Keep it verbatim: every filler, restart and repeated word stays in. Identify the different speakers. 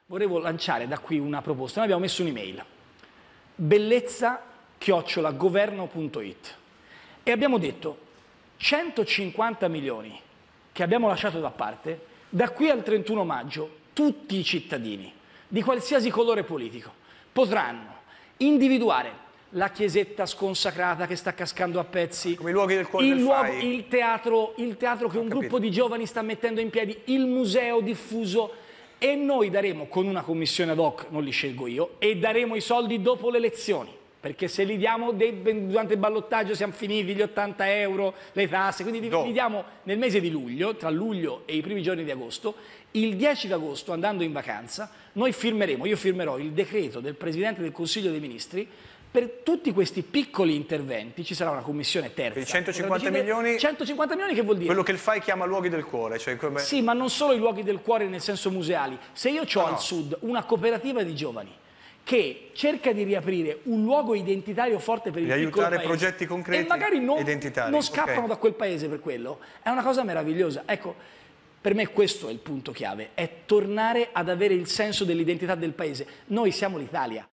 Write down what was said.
Speaker 1: Volevo lanciare da qui una proposta. Noi abbiamo messo un'email, bellezza chiocciola governo punto it, e abbiamo detto centocinquanta milioni che abbiamo lasciato da parte, da qui al trentuno maggio tutti i cittadini di qualsiasi colore politico potranno individuare la chiesetta sconsacrata che sta cascando a pezzi,
Speaker 2: come i luoghi del cuore
Speaker 1: il,
Speaker 2: del
Speaker 1: luogo,
Speaker 2: F A I.
Speaker 1: il teatro, il teatro che
Speaker 2: Ho
Speaker 1: un
Speaker 2: capito.
Speaker 1: gruppo di giovani sta mettendo in piedi, il museo diffuso, e noi daremo con una commissione ad hoc, non li scelgo io, e daremo i soldi dopo le elezioni, perché se li diamo durante il ballottaggio siamo finiti gli ottanta euro, le tasse, quindi li, li diamo nel mese di luglio, tra luglio e i primi giorni di agosto. Il dieci d'agosto, andando in vacanza, noi firmeremo, io firmerò il decreto del Presidente del Consiglio dei Ministri. Per tutti questi piccoli interventi ci sarà una commissione terza.
Speaker 2: Per i centocinquanta milioni,
Speaker 1: centocinquanta milioni che vuol dire?
Speaker 2: Quello che il F A I chiama luoghi del cuore. Cioè come...
Speaker 1: Sì, ma non solo i luoghi del cuore nel senso museali. Se io ho
Speaker 2: no,
Speaker 1: al
Speaker 2: no.
Speaker 1: sud una cooperativa di giovani che cerca di riaprire un luogo identitario forte per il
Speaker 2: di
Speaker 1: piccolo
Speaker 2: aiutare
Speaker 1: paese,
Speaker 2: progetti concreti
Speaker 1: e magari non,
Speaker 2: identitari.
Speaker 1: non scappano
Speaker 2: Okay.
Speaker 1: da quel paese per quello, è una cosa meravigliosa. Ecco, per me questo è il punto chiave, è tornare ad avere il senso dell'identità del paese. Noi siamo l'Italia.